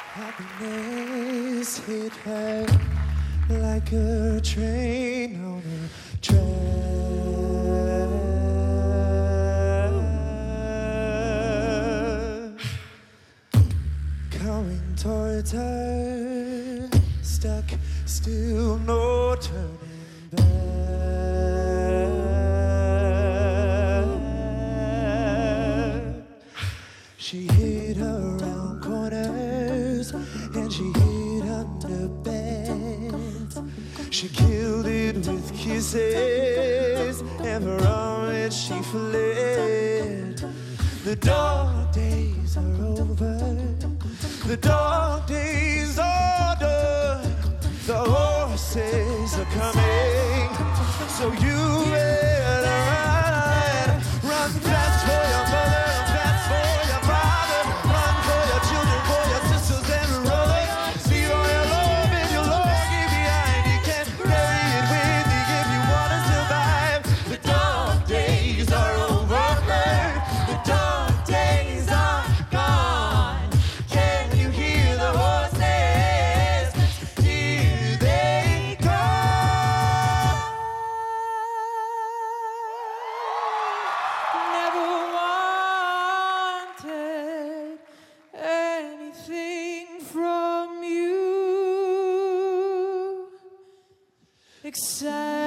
Happiness hit her like a train on a track. Coming towards her, stuck, still no turning back. She hid around corners and she hid under beds. She killed it with kisses, and from it she fled. The dark days are over, the dark days are done. The horses are coming, so you better run fast for your mother, fast for your father, run for your children, for your sisters and brothers. Leave all your love and your longing behind. You can't carry it with you if you want to survive. The dark days are over, the dark days are gone. Can you hear the horses? Here they come. Never wanted anything from you except